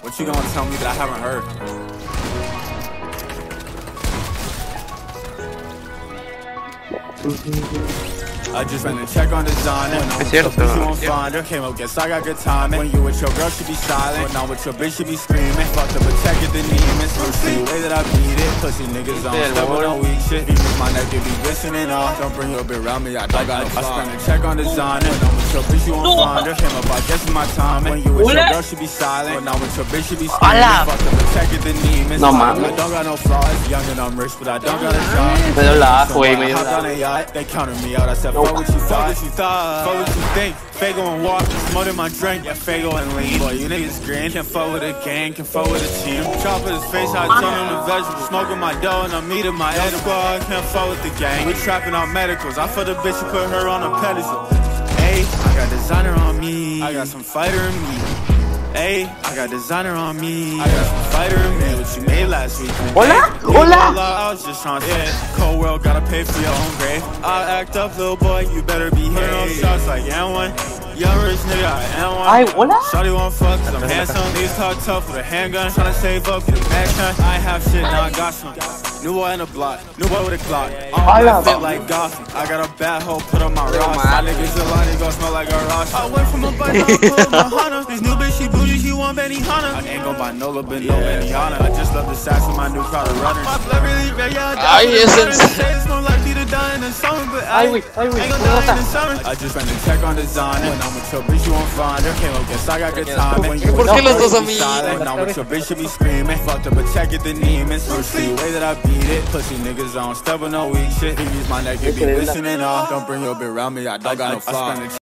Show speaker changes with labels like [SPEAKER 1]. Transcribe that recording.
[SPEAKER 1] What you gonna tell me that I haven't heard? I just ran to check on designer.
[SPEAKER 2] Es cierto.
[SPEAKER 1] Came up, guess I got good timing. When you with your girl, she be silent. When I'm with your bitch, she be screaming. Fucked up a check at the Neiman's. First the way that I beat it. Pussy niggas on stepping on weak shit. Beat my neck, they be glistening off. Don't bring your bitch around me, I don't got no fly. I spent a check on designer. When I'm with your bitch, you won't find her. Came up, I guess my time. When you with your girl, she be silent. When I'm with your bitch, she be screaming. Fucked up a check at the Neiman's.
[SPEAKER 2] No mames.
[SPEAKER 1] I don't got no flaws. Young and I'm rich, but I don't got a job.
[SPEAKER 2] Me dio la güey, me dio
[SPEAKER 1] Hopped on a yacht, they counted me out. I said, fuck what you thought, fuck what you think. Fago and walk, smothered my drink, yeah, Fago and lean. Boy, you niggas green, can't fuck with a gang, can fuck with a team. Chop with his face, I turn him to vegetable. Smoking my dough and I'm eating my edible. Can't fuck with the gang, we trapping out medicals. I fuck the bitch and put her on a pedestal. Ayy, I got designer on me, I got some fighter in me. Ayy, I got designer on me, I got some fighter in me. What you made last week?
[SPEAKER 2] Hola, hola.
[SPEAKER 1] I was just trying to say, cold world, gotta pay for your own grave. I act up, little boy, you better behave. No shots like N1. Young rich nigga, I am one.
[SPEAKER 2] Ay, hola.
[SPEAKER 1] Shawty won't fuck cause I'm handsome. Niggas talk tough with a handgun. Tryna save up for the action. I ain't have shit, now I got some. New boy in the block, new boy with a clock. All fit like Gotham. I got a bad hoe put on my rocks. My niggas a line, they gon' smell like a rock. I went from a bike, I pull up my Honda. This new bitch, she bougie, she want Benihana. I ain't gon' buy no little bit, no Benihana. I just love the sass of my new crowd of runners. My blood really red, yeah, I die. It's more likely to die in the summer, but I ain't gon' die in the summer. I just ran to check on designer. When I'm with your bitch, you won't find her. Came up, guess I got good timing. When you
[SPEAKER 2] ¿Por qué los dos a mí?
[SPEAKER 1] when I'm with your bitch, she be screaming. Fucked up a check at the Neiman's. First the way that I beat it. Pussy niggas on step on no weak shit. He use my neck, it be listening off. Don't bring your bitch around me, I don't got no flaw.